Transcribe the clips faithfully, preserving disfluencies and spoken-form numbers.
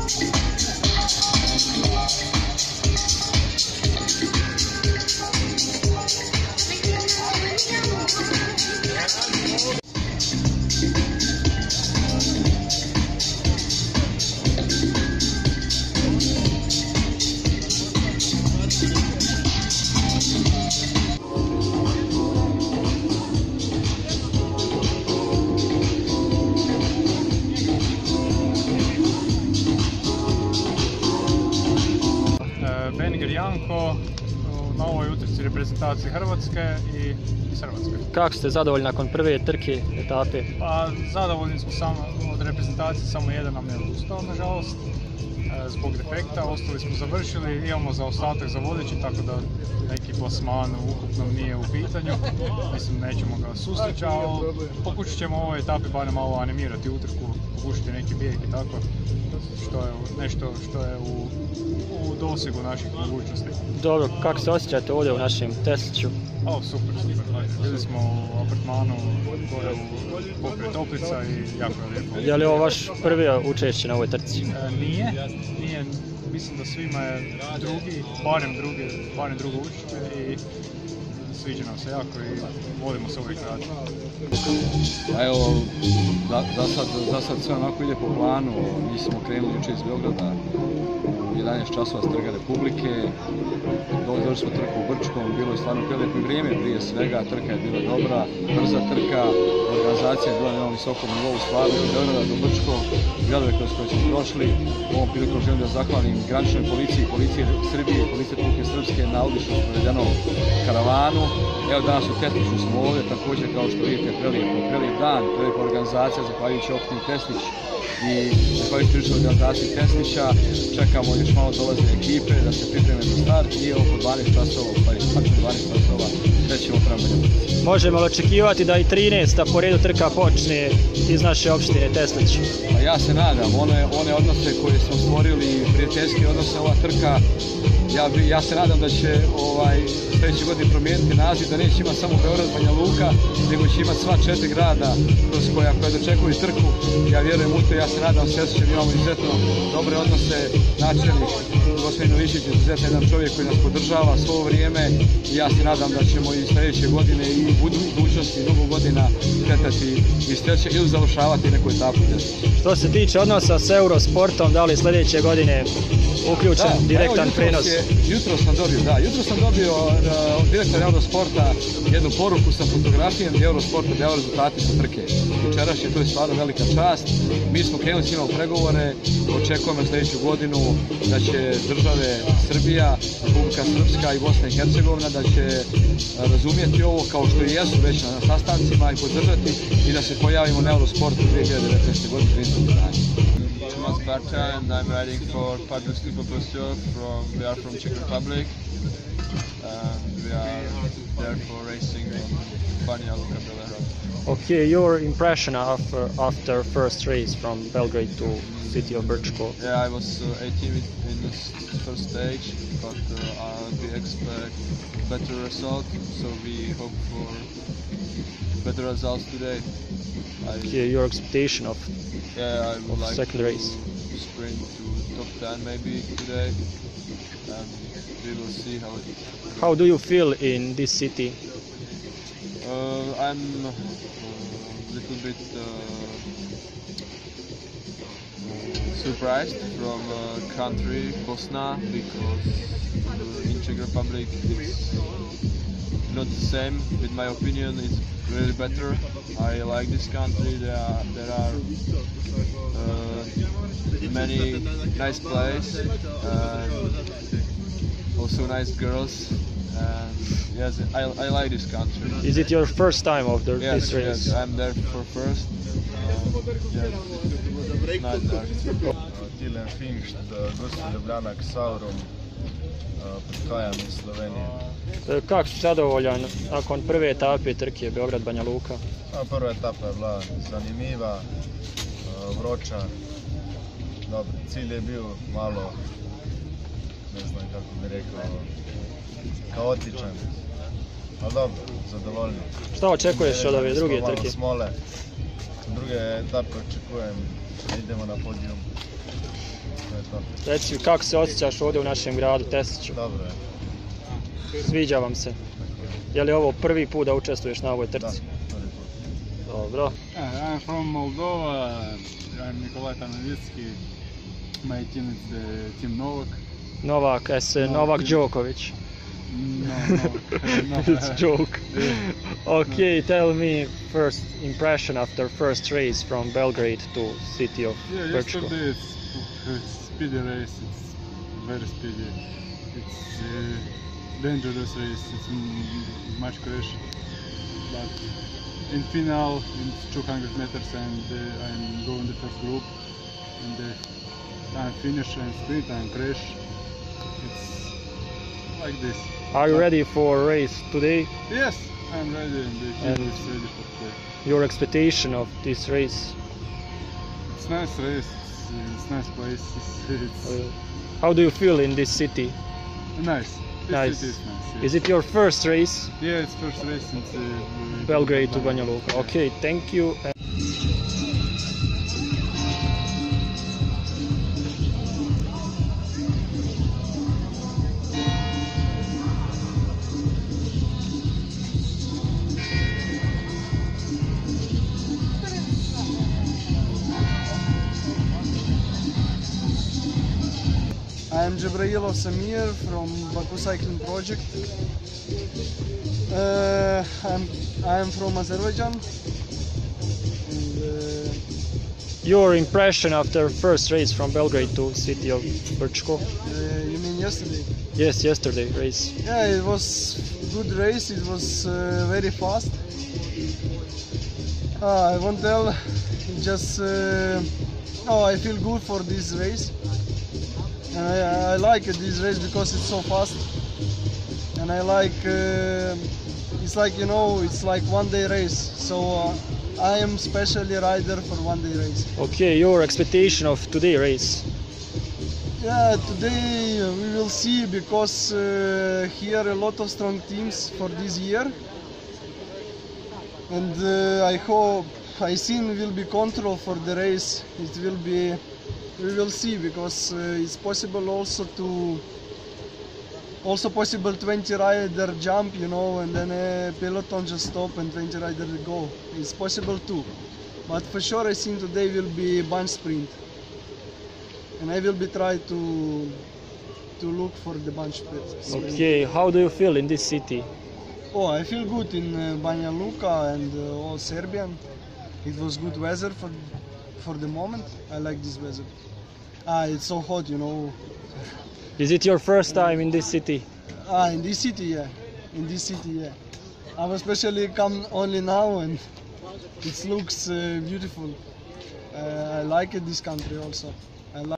Janko na ovoj utrci reprezentacije Hrvatske i iz Hrvatske. Kako ste zadovoljni nakon prve trke etape? Pa zadovoljni smo samo od reprezentacije, samo jedan nam je odustao nažalost zbog defekta, ostali smo završili, imamo zaostatak za vodeći, tako da neki plasman ukupno nije u pitanju, mislim nećemo ga susreći, ali pokušat ćemo u ovoj etapi barem malo animirati utrku, pokušati neki bijeg i tako, što je nešto što je u, u dosegu naših mogućnosti. Dobro, kako se osjećate ovdje u našem Tesliću? O, super, super. Bili smo u apartmanu gore u pokraj Toplica i jako je lijepo. Je li ovo vaš prvi učešće na ovoj trci? E, nije, nije. Mislim da svima je drugi, barem drugi, barem drugo učešće i sviđa nam se jako i volimo se uvijek raditi. A evo, za, za, sad, za sad sve onako ide po planu. Mi smo krenuli juče iz Beograda u jedanaest časova s Trga Republike. Došli smo trku u Brčkom, bilo je stvarno prelijepo vrijeme prije svega, trka je bila dobra, brza trka, organizacija je bila na jednom visokom nivou, stvarno od Beograda do Brčkog, gradove kroz koje smo prošli. U ovom prilikom želim da zahvalim graničnoj policiji, policije Srbije i policije Republike Srpske na odlično provedenom karavanu. Evo danas u Tesliću smo ovdje, također kao što vidite prelijep, prelijep dan, prelijepa organizacija zahvaljujući opštini Teslić i zahvaljujući turističkoj organizaciji Teslića. Čekamo još malo dolaze ekipe da se pripreme za start i oko dvanaest časova, pa je dvanaest časova, krećemo prema Banja Luci. Možemo li očekivati da i trinaesta po redu trka počne iz naše opštine Teslić? Pa ja se nadam, one, one odnose koje smo stvorili, prijateljski odnose, ova trka, ja, ja se nadam da će ovaj, sljedeće godine promijeniti naziv, da neće imati samo Beograd, Banja Luka, nego će imati sva četiri grada kroz koja, koja dočekuju trku. Ja vjerujem u to, ja se nadam s Teslićem, imamo izuzetno dobre odnose, načelnik gospodin Milišić je izuzetno jedan čovjek koji nas podržava svo vrijeme i ja se nadam da ćemo i sljedeće godine i u budućnosti mnogo godina kretati iz Teslića ili završavati neku etapu Teslića. Što se tiče odnosa s Eurosportom, da li sljedeće godine uključen da, direktan evo, prenos? Je, jutro sam dobio, da, jutro sam dobio uh, od direktora Eurosporta jednu poruku sa fotografijom gdje Eurosport objavio rezultate sa trke. Večerašnje, to je stvarno velika čast. Mi smo krenuli s njima u pregovore, očekujemo sljedeću godinu da će države Srbija, Republika Srpska i Bosna i Hercegovina da će razumjeti ovo kao što i jesu već na sastancima i podržati i da se pojavimo na Eurosportu dvije hiljade devetnaeste. godine. Tomas Barta and I'm riding for Padus Lipopostio from, we are from Czech Republic and we are there for racing on Banja Luka Belehra. Okay, your impression of, uh, after first race from Belgrade to city of Brčko? Yeah, I was uh, eighteenth in the first stage, but uh, we expect better result, so we hope for better results today. I, okay, your expectation of, yeah, I would of like second to race? sprint to top ten maybe today, and we will see how it goes. How do you feel in this city? Uh, I'm a little bit uh, surprised from uh, country Bosna, because uh, in Czech Republic it's not the same. With my opinion, it's really better. I like this country. There are there are uh, many nice places and also nice girls. And yes, I, I like this country. Is it your first time of the, yes, this race? Yes, I'm there for first. Uh, yes, it's nice there. Tilen Fingšt, Gospa Ljubljana, Ksaurum, prihajam iz Slovenije. Kako si zadovoljan nakon prve etape trke Beograd-Banja Luka? Prva etapa je bila zanimiva, vroča. Dobro, cilj je bio malo, ne znam kako bi rekao, kaotičan, ali dobro, zadovoljno. Šta očekuješ od ove druge trke? Smole. Druge etape očekujem da idemo na podijum. Reci, kako se osjećaš ovdje u našem gradu Tesiću? Dobro je. Sviđa vam se? Je li ovo prvi put da učestvuješ na ovoj Da, trci? prvi put. Dobro. I'm from Moldova. I'm Nikolai Tanovitsky. My team is the Team Novak. Novak, as Novak Novak is- Djokovic. No, no, no. It's joke. Okay, tell me first impression after first race from Belgrade to city of Yeah, Brčko. yesterday it's, it's speedy race. It's very speedy. It's uh, dangerous race. It's mm, much crash. But in final, in two hundred meters, and uh, I'm going the first group. And the time finish and sprint and crash. It's like this. Are you ready for race today? Yes, I'm ready. And the team And- is ready for play. Your expectation of this race? It's nice race. It's, it's nice place. It's, it's Uh, how do you feel in this city? nice. This Nice. city is nice. Yes. Is it your first race? Yeah, it's first race since uh, Belgrade to Banja Luka. Okay, thank you. I'm Jabrailov Samir from Baku Cycling Project. Uh, I'm I'm from Azerbaijan. And, uh, Your impression after first race from Belgrade to city of Brčko? uh, you mean yesterday? Yes, yesterday race. Yeah, it was good race. It was uh, very fast. Uh, I won't tell. Just uh, oh, I feel good for this race. And I, I like this race because it's so fast. And I like uh, it's like you know it's like one day race. So uh, I am specially rider for one day race. Okay, your expectation of today race? Yeah, today uh, we will see because uh, here a lot of strong teams for this year, and uh, I hope I think will be control for the race. It will be, we will see because uh, it's possible also to, also possible twenty rider jump, you know, and then a peloton just stop and twenty rider go. It's possible too, but for sure I think today will be bunch sprint. And I will be try to to look for the bunch sprint. Okay, how do you feel in this city? Oh, I feel good in uh, Banja Luka and uh, all Serbian. It was good weather for for the moment. I like this weather. Ah, it's so hot, you know. Is it your first time in this city? Ah, in this city, yeah. In this city, yeah. I've especially come only now, and it looks uh, beautiful. Uh, I like it, this country also. I like.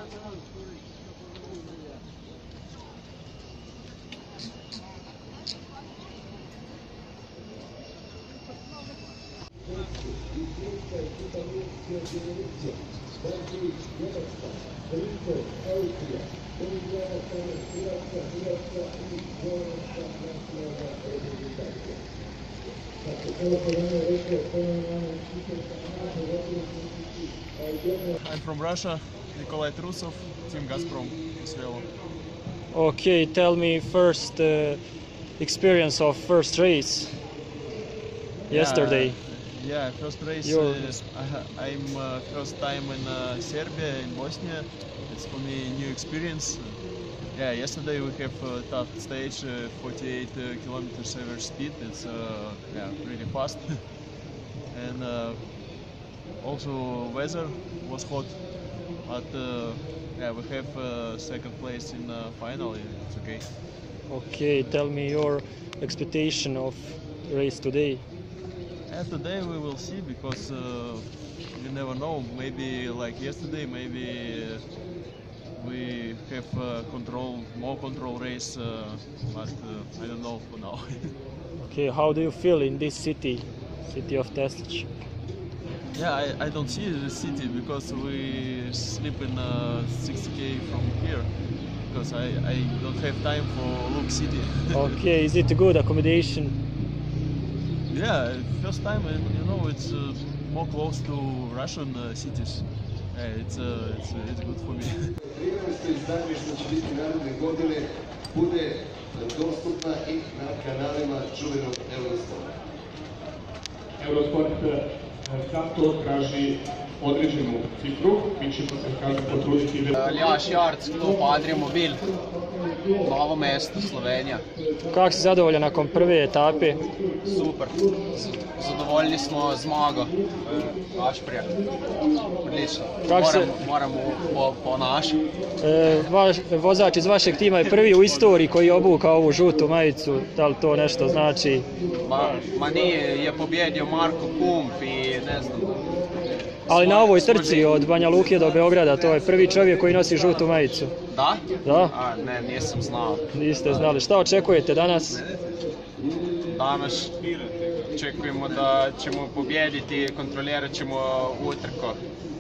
I'm from Russia, Nikolai Trusov, Team Gazprom, Israel. Okay, tell me first uh, experience of first race yesterday. Yeah, first race. Your- Uh, I ha- I'm uh, first time in uh, Serbia, in Bosnia. It's for me new experience. Yeah, yesterday we have a tough stage, uh, forty-eight uh, kilometers average speed. It's uh, yeah really fast, and uh, also weather was hot, but uh, yeah we have uh, second place in uh, final. It's okay. Okay, tell me your expectation of race today. And today we will see because uh, you never know. Maybe like yesterday, maybe uh, we have uh, control, more control race, uh, but uh, I don't know for now. Okay, how do you feel in this city, city of Tesić? Yeah, I, I don't see the city because we sleep in uh, sixty K from here because I, I don't have time for look city. Okay, is it a good accommodation? Yeah, first time, and you know, it's uh, more close to Russian uh, cities. Yeah, it's, uh, it's, uh, it's good for me. Prvenstvo iz Zagreba što će biti naredne godine bude dostupna i na kanalima čuvenog Eurosporta. Eurosport zato traži određenu cifru, mi ćemo se kaže potruditi. Ljaš Jarc, klub Adriamobil, Novo mesto, Slovenija. Kako si zadovoljan nakon prve etape? Super, zadovoljni smo zmago, baš prijatno, odlično, moramo po, po našu. E, vaš, vozač iz vašeg tima je prvi u istoriji koji je obukao ovu žutu majicu, da li to nešto znači? Ma, ma nije, je pobjedio Marko Kump i ne znam. Ali na ovoj trci od Banja Luke do Beograda, to je prvi čovjek koji nosi žutu majicu. Da? Da. A, ne, nisam znao. Niste znali. Šta očekujete danas? Danas očekujemo da ćemo pobjediti, kontrolirat ćemo utrko.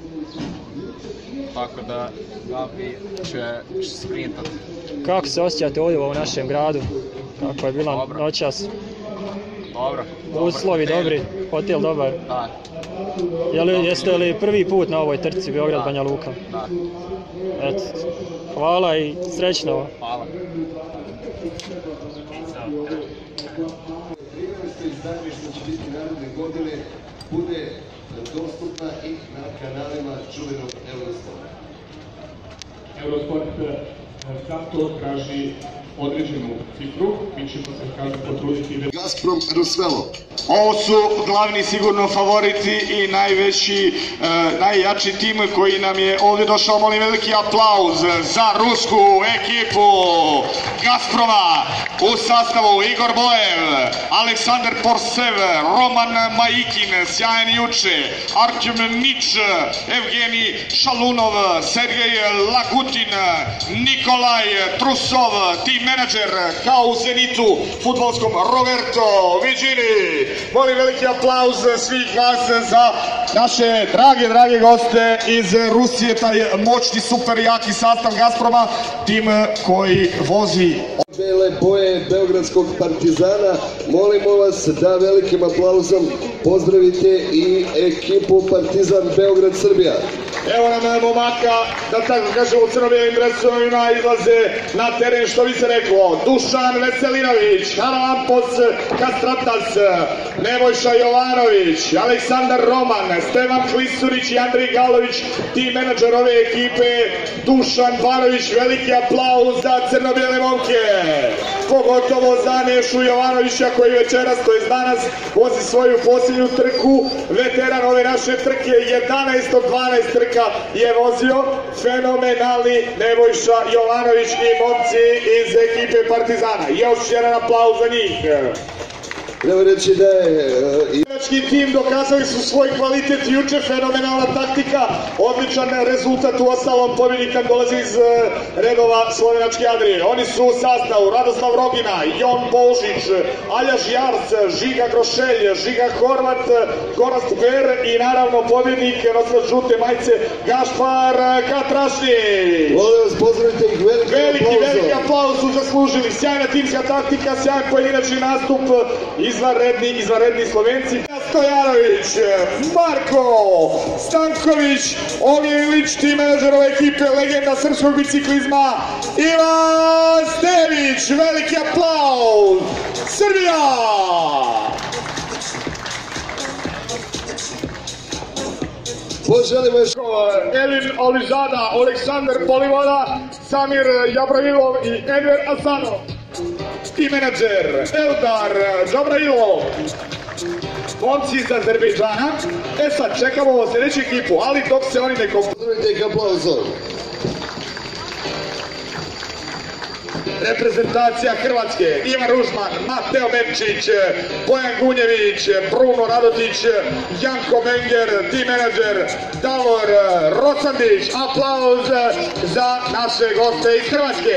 Tako da Gabi će sprintati. Kako se osjećate ovdje u našem gradu? Kako je bila noćas? Dobro. Uslovi dobri, hotel dobar? Da. Jeste li prvi put na ovoj trci Beograd-Banja Luka? Da. Eto, hvala i srećno. Hvala. Prvenstvo iz Zagreba što će biti naredne godine bude dostupna i na kanalima čuvenog Eurosporta. Eurosport zato traži određenu cifru, mi ćemo se kaže potruditi. Gazprom Rusvelo. Ovo su glavni sigurno favoriti i najveći, e, najjači tim koji nam je ovdje došao. Molim veliki aplauz za rusku ekipu Gazproma u sastavu Igor Bojev, Aleksandar Porsev, Roman Majikin, sjajan juče, Artjem Nič, Evgenij Šalunov, Sergej Lagutin, Nikolaj Trusov, tim menadžer kao u Zenitu futbolskom Roberto Vigini. Molim veliki aplauz svih vas za naše drage, drage goste iz Rusije, taj moćni, super jaki sastav Gazproma, tim koji vozi bele boje Beogradskog Partizana. Molimo vas da velikim aplauzom pozdravite i ekipu Partizan Beograd Srbija. Evo nam momaka, da tako kažem, u crno-bijelim dresovima izlaze na teren, što bi se reklo, Dušan Veselinović, Harampos Kastratas, Nebojša Jovanović, Aleksandar Roman, Stevan Klisurić i Andrej Galović, tim menadžer ove ekipe, Dušan Banović. Veliki aplauz za crno-bijele momke, pogotovo za Nešu Jovanovića koji večeras, to je danas, vozi svoju posljednju trku, veteran ove naše trke, jedanaest od dvanaest trka je vozio, fenomenalni Nebojša Jovanović i momci iz ekipe Partizana. Još jedan aplauz za njih. Treba reći da je... Slovenački tim dokazali su svoj kvalitet juče, fenomenalna taktika, odličan rezultat, u ostalom pobjednik nam dolazi iz redova Slovenačke Adrije. Oni su u sastavu Radoslav Rogina, Jon Božić, Aljaš Jarc, Žiga Grošelj, Žiga Horvat, Gorast Ber i naravno pobjednik nosilac žute majice Gašpar Katrašnić. Molim vas, pozdravite ih velikim Veliki, aplauzom. veliki aplauz su zaslužili. Sjajna timska taktika, sjajan pojedinačni nastup, izvanredni, izvanredni Slovenci. Stojanović, Marko Stanković, Ognjen Ilić, tim menadžer ove ekipe, legenda srpskog biciklizma, Ivan Stević. Veliki aplauz. Srbija! Poželimo još... Elin Oližada, Aleksandar Polivoda, Samir Jabrailov i Enver Asanov. I menadžer Eldar Džabrailov. Momci iz Azerbejdžana. E sad, čekamo sljedeću ekipu, ali dok se oni ne komp... Pozdravite ih aplauzom. Reprezentacija Hrvatske, Ivan Ružman, Mateo Memčić, Bojan Gunjević, Bruno Radotić, Janko Menger, team menadžer Davor Rosandić. Aplauz za naše goste iz Hrvatske.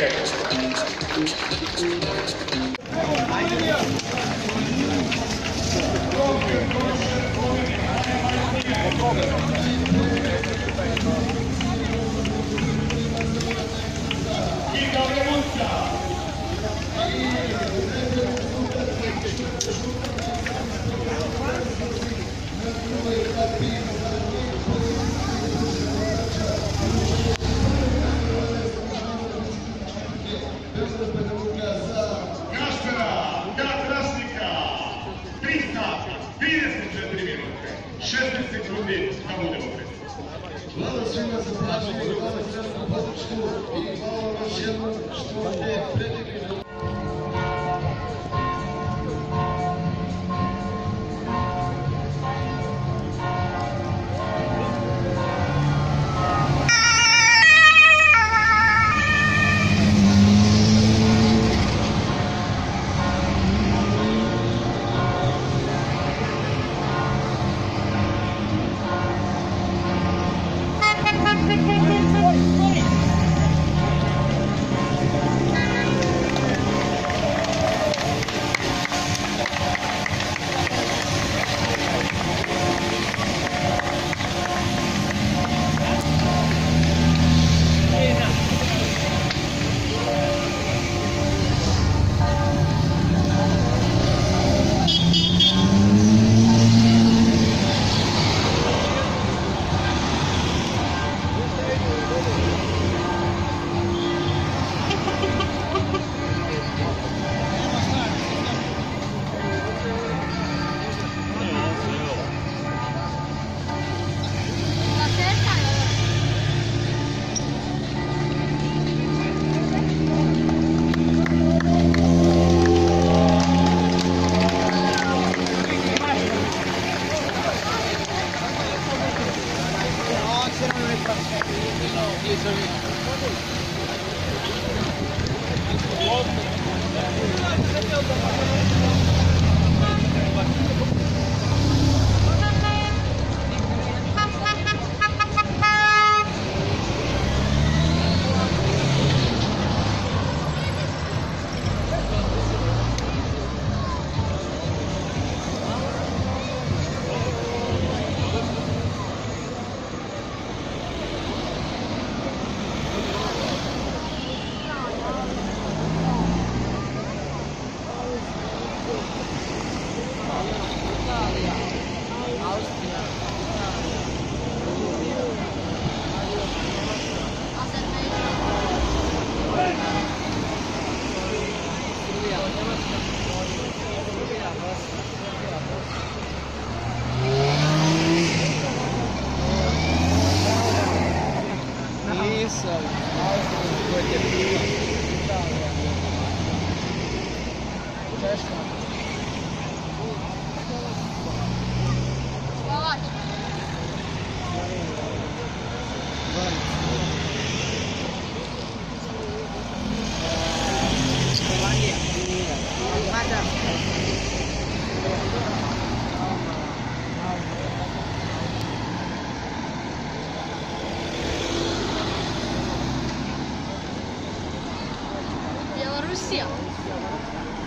Белоруссия.